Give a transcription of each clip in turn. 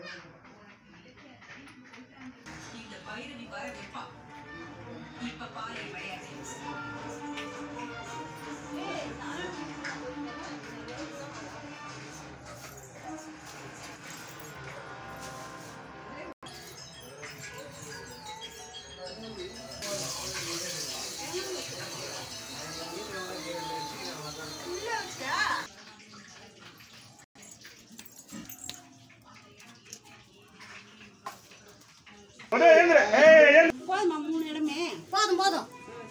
இந்த பைரவி வர வைப்பா. இப்ப பாரு விளையாடு. போதுமா 3 இடமே போதும் போதும்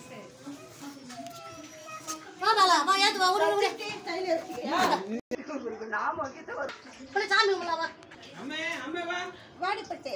வா பாலா வா ஏத்து வா உள்ள உள்ள கையில இருக்கியா நாம கிட்ட வா சாமி உள்ள வா அம்மே அம்மே வா வாடி பட்டே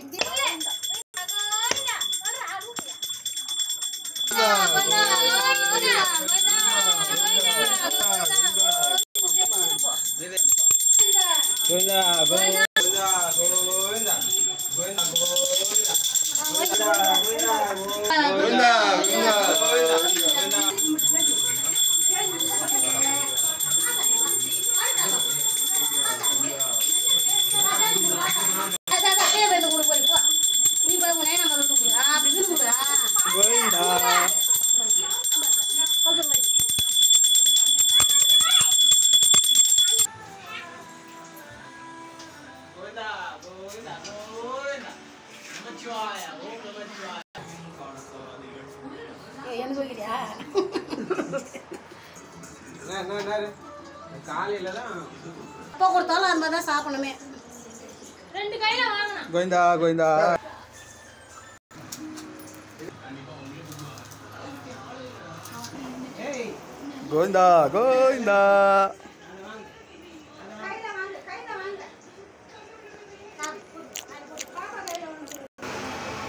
அப்பா கொடுத்தாலும் அந்த மாதிரி தான் சாப்பிடணுமே 2 கையில வாங்கணும் கோவிந்தா கோவிந்தா கோவிந்தா கோவிந்தா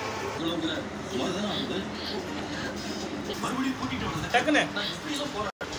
டக்குனு